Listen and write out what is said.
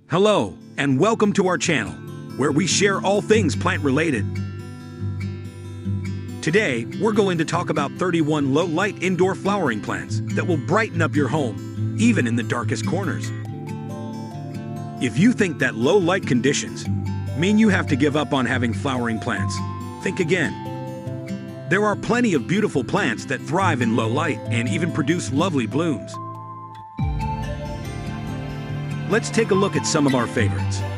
Hello, and welcome to our channel, where we share all things plant-related. Today, we're going to talk about 31 low-light indoor flowering plants that will brighten up your home, even in the darkest corners. If you think that low-light conditions mean you have to give up on having flowering plants, think again. There are plenty of beautiful plants that thrive in low light and even produce lovely blooms. Let's take a look at some of our favorites.